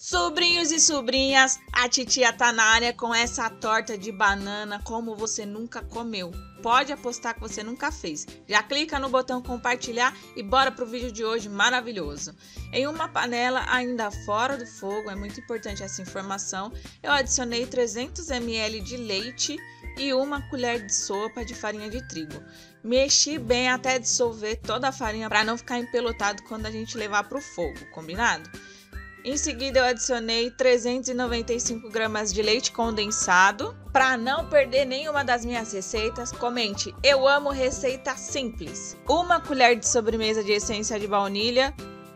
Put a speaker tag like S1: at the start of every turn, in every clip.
S1: Sobrinhos e sobrinhas, a titia tá na área com essa torta de banana como você nunca comeu. Pode apostar que você nunca fez. Já clica no botão compartilhar e bora pro vídeo de hoje maravilhoso. Em uma panela ainda fora do fogo, é muito importante essa informação, eu adicionei 300 ml de leite e uma colher de sopa de farinha de trigo. Mexi bem até dissolver toda a farinha para não ficar empelotado quando a gente levar pro fogo, combinado? Em seguida, eu adicionei 395 gramas de leite condensado. Para não perder nenhuma das minhas receitas, comente, eu amo receita simples. Uma colher de sobremesa de essência de baunilha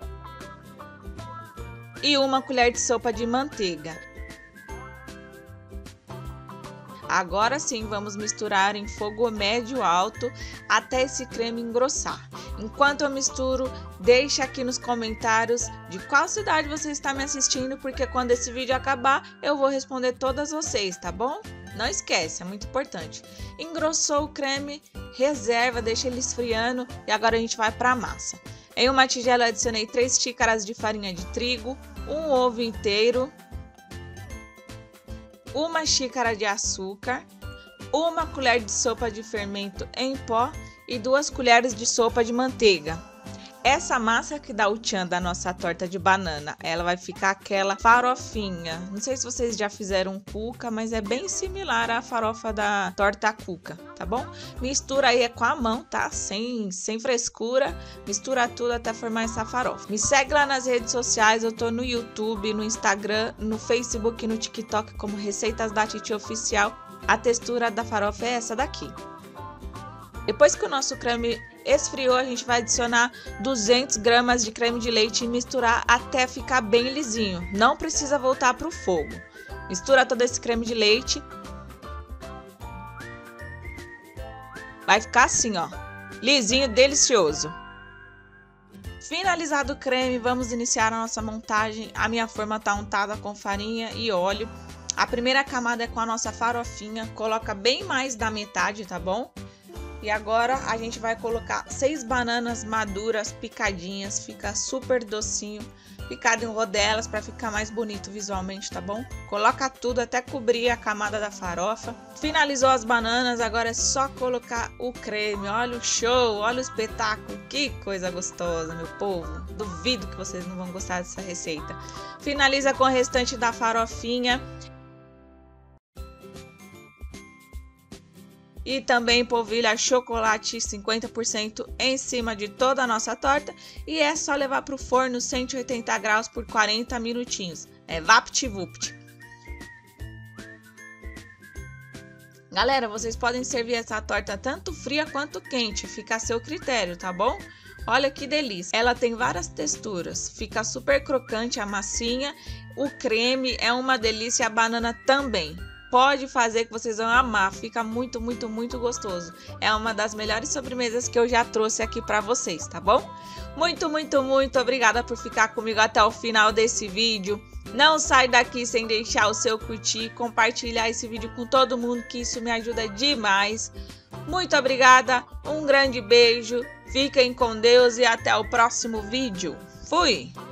S1: e uma colher de sopa de manteiga. Agora sim, vamos misturar em fogo médio alto até esse creme engrossar. Enquanto eu misturo, deixa aqui nos comentários de qual cidade você está me assistindo, porque quando esse vídeo acabar, eu vou responder todas vocês, tá bom? Não esquece, é muito importante. Engrossou o creme, reserva, deixa ele esfriando e agora a gente vai para a massa. Em uma tigela eu adicionei 3 xícaras de farinha de trigo, um ovo inteiro, uma xícara de açúcar, uma colher de sopa de fermento em pó e 2 colheres de sopa de manteiga. Essa massa que dá o tchan da nossa torta de banana, ela vai ficar aquela farofinha. Não sei se vocês já fizeram cuca, mas é bem similar à farofa da torta cuca, tá bom? Mistura aí com a mão, tá? Sem frescura. Mistura tudo até formar essa farofa. Me segue lá nas redes sociais, eu tô no YouTube, no Instagram, no Facebook e no TikTok como Receitas da Titi Oficial. A textura da farofa é essa daqui. Depois que o nosso creme esfriou, a gente vai adicionar 200 gramas de creme de leite e misturar até ficar bem lisinho. Não precisa voltar para o fogo. Mistura todo esse creme de leite. Vai ficar assim, ó, lisinho, delicioso. Finalizado o creme, vamos iniciar a nossa montagem. A minha forma tá untada com farinha e óleo. A primeira camada é com a nossa farofinha. Coloca bem mais da metade, tá bom? E agora a gente vai colocar 6 bananas maduras picadinhas, fica super docinho, picado em rodelas para ficar mais bonito visualmente, tá bom? Coloca tudo até cobrir a camada da farofa. Finalizou as bananas, agora é só colocar o creme. Olha o show, olha o espetáculo, que coisa gostosa, meu povo. Duvido que vocês não vão gostar dessa receita. Finaliza com o restante da farofinha. E também polvilha chocolate 50% em cima de toda a nossa torta. E é só levar para o forno 180 graus por 40 minutinhos. É vapt-vupt. Galera, vocês podem servir essa torta tanto fria quanto quente. Fica a seu critério, tá bom? Olha que delícia. Ela tem várias texturas. Fica super crocante a massinha. O creme é uma delícia, a banana também. Pode fazer que vocês vão amar, fica muito, muito, muito gostoso. É uma das melhores sobremesas que eu já trouxe aqui para vocês, tá bom? Muito, muito, muito obrigada por ficar comigo até o final desse vídeo. Não sai daqui sem deixar o seu curtir, compartilhar esse vídeo com todo mundo, que isso me ajuda demais. Muito obrigada, um grande beijo, fiquem com Deus e até o próximo vídeo. Fui!